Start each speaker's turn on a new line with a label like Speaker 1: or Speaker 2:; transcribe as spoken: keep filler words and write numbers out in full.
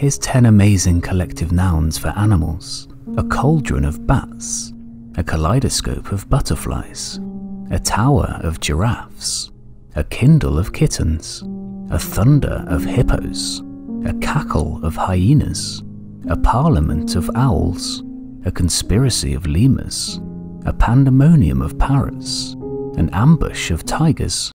Speaker 1: Here's ten amazing collective nouns for animals: a cauldron of bats, a kaleidoscope of butterflies, a tower of giraffes, a kindle of kittens, a thunder of hippos, a cackle of hyenas, a parliament of owls, a conspiracy of lemurs, a pandemonium of parrots, an ambush of tigers,